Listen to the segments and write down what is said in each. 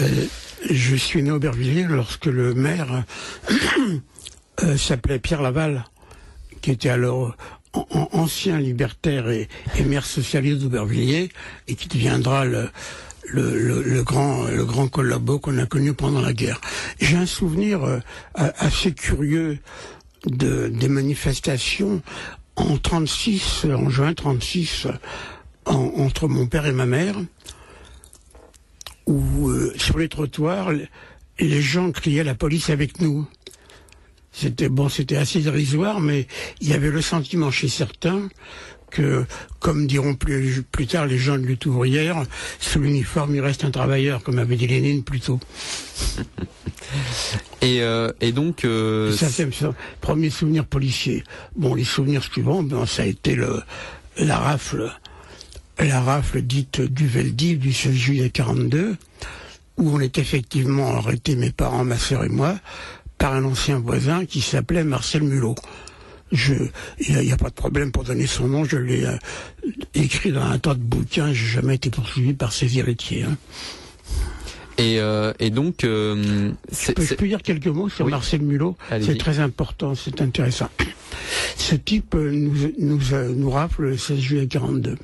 Je suis né à Aubervilliers lorsque le maire s'appelait Pierre Laval, qui était alors ancien libertaire et maire socialiste d'Aubervilliers, et qui deviendra le grand collabo qu'on a connu pendant la guerre. J'ai un souvenir assez curieux des manifestations en juin 36, entre mon père et ma mère, où sur les trottoirs, les gens criaient la police avec nous. C'était assez dérisoire, mais il y avait le sentiment chez certains que, comme diront plus tard les gens de lutte ouvrière, sous l'uniforme il reste un travailleur, comme avait dit Lénine plus tôt. Et donc ça c'est le premier souvenir policier. Bon, les souvenirs suivants, ça a été la rafle dite du Veldiv du 16 juillet 42, où on est effectivement arrêté, mes parents, ma sœur et moi, par un ancien voisin qui s'appelait Marcel Mulot. Il n'y a pas de problème pour donner son nom, je l'ai écrit dans un tas de bouquins, j'ai jamais été poursuivi par ses héritiers. Hein. Et donc... je peux dire quelques mots sur Marcel Mulot. C'est très important, c'est intéressant. Ce type nous rafle le 16 juillet 42.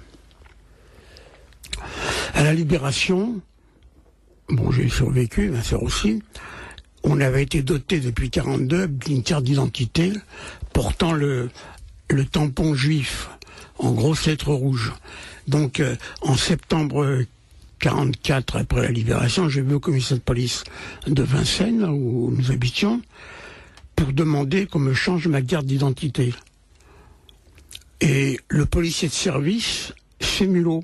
À la Libération, bon, j'ai survécu, ma sœur aussi, on avait été doté depuis 42 d'une carte d'identité portant le tampon juif en grosses lettres rouges. Donc en septembre 44, après la Libération, j'ai vu au commissariat de police de Vincennes, où nous habitions, pour demander qu'on me change ma carte d'identité. Et le policier de service, c'est Mulot,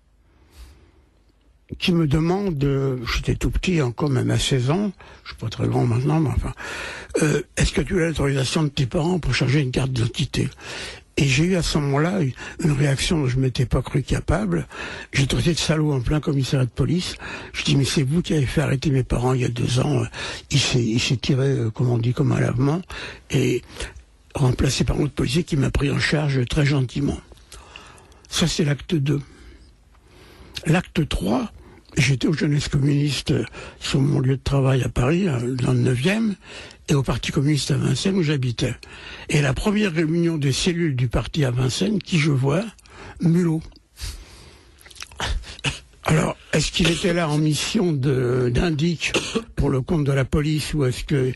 qui me demande, j'étais tout petit encore, même à 16 ans, je suis pas très grand maintenant, mais enfin, est-ce que tu as l'autorisation de tes parents pour changer une carte d'identité? Et j'ai eu à ce moment-là une réaction dont je m'étais pas cru capable. J'ai traité de salaud en plein commissariat de police. Je dis, mais c'est vous qui avez fait arrêter mes parents il y a 2 ans. Il s'est tiré, comme on dit, comme un lavement, et remplacé par un autre policier qui m'a pris en charge très gentiment. Ça, c'est l'acte 2. L'acte 3, j'étais aux Jeunesses communistes sur mon lieu de travail à Paris, dans le 9e, et au Parti communiste à Vincennes où j'habitais. Et la première réunion des cellules du parti à Vincennes, qui je vois, Mulot. Alors, est-ce qu'il était là en mission d'indic pour le compte de la police, ou est-ce que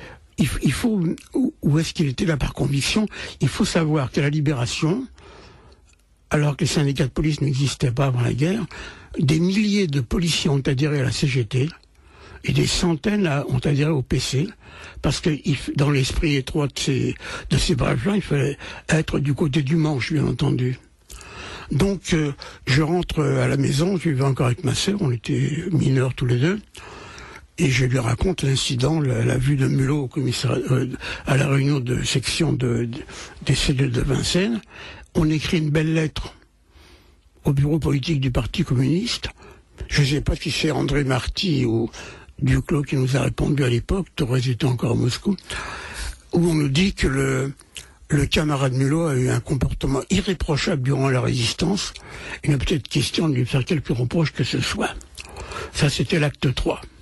ou est-ce qu'il était là par conviction? Il faut savoir qu'à la Libération, alors que les syndicats de police n'existaient pas avant la guerre, des milliers de policiers ont adhéré à la CGT et des centaines ont adhéré au PC, parce que dans l'esprit étroit de ces braves gens, il fallait être du côté du manche, bien entendu. Donc je rentre à la maison, je vivais encore avec ma sœur, on était mineurs tous les deux, et je lui raconte l'incident, la vue de Mulot au commissariat, à la réunion de section des cellules de Vincennes. On écrit une belle lettre au bureau politique du Parti communiste. Je ne sais pas si c'est André Marty ou Duclos qui nous a répondu à l'époque, Thorez était encore à Moscou, où on nous dit que le camarade Mulot a eu un comportement irréprochable durant la résistance. Il y a peut-être question de lui faire quelques reproches que ce soit. Ça, c'était l'acte 3.